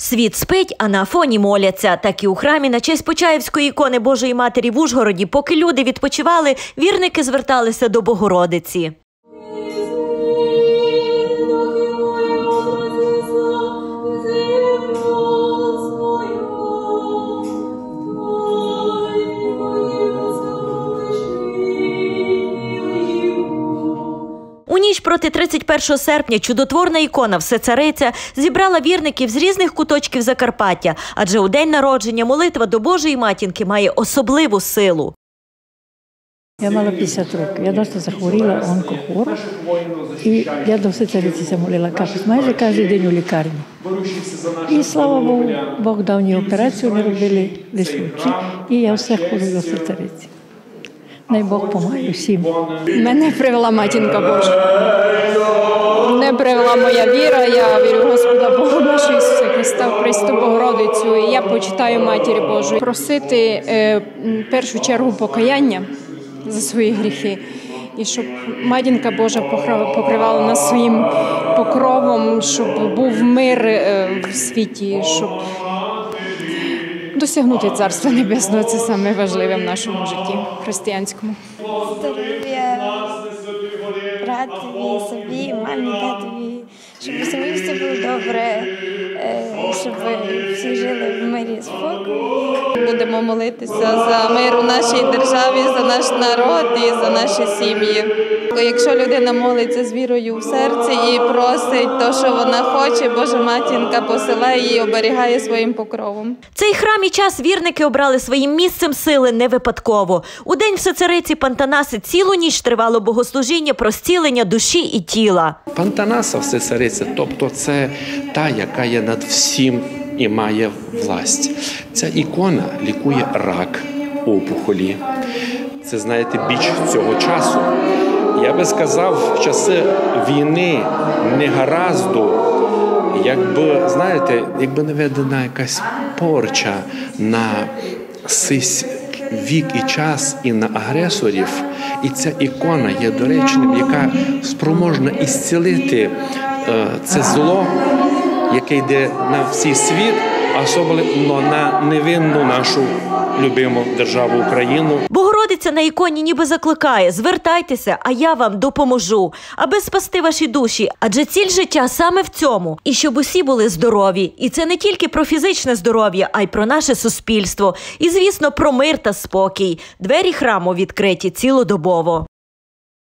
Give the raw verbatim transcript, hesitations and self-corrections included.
Світ спить, а на Афоні моляться. Так і у храмі на честь Почаївської ікони Божої Матері в Ужгороді, поки люди відпочивали, вірники зверталися до Богородиці. У ніч проти тридцять першого серпня чудотворна ікона Всецариця зібрала вірників з різних куточків Закарпаття, адже у день народження молитва до Божої Матінки має особливу силу. Я мала п'ятдесят років, я досить захворіла онкохвора, і я до Всецариці молила капець майже кожен день у лікарні. І, слава Богу, Бог дав мені операцію, не робили лисучі, і я все ходжу до Всецариці. Най Бог помагає всім. Мене привела Матінка Божа. Мене привела моя віра, я вірю в Господа Бога нашого Ісуса Христа, в Пресвяту Богородицю, і я почитаю Матері Божої. Просити е, в першу чергу покаяння за свої гріхи, і щоб Матінка Божа покривала нас своїм покровом, щоб був мир е, в світі, щоб досягнути Царства Небесного – це саме важливе в нашому житті християнському. Здоров'я братові, собі, мамі, татові, щоб у сім'ї все було добре, щоб всі жили в мирі і спокою. Будемо молитися за мир у нашій державі, за наш народ і за наші сім'ї. Якщо людина молиться з вірою в серці і просить те, що вона хоче, Божа Матінка посилає її і оберігає своїм покровом. Цей храм і час вірники обрали своїм місцем сили не випадково. У день Всецариці Пантанаси цілу ніч тривало богослужіння про зцілення душі і тіла. Пантанаса Всецариця, тобто це та, яка є над всім і має власть. Ця ікона лікує рак, опухолі. Це, знаєте, біч цього часу. Я би сказав, в часи війни, негаразду, якби, знаєте, якби наведена якась порча на сись вік і час і на агресорів, і ця ікона є доречним, яка спроможна ісцілити е, це зло, яке йде на всій світ, а особливо на невинну нашу любиму державу Україну. Богородиця на іконі ніби закликає: звертайтеся, а я вам допоможу, аби спасти ваші душі, адже ціль життя саме в цьому. І щоб усі були здорові. І це не тільки про фізичне здоров'я, а й про наше суспільство. І, звісно, про мир та спокій. Двері храму відкриті цілодобово.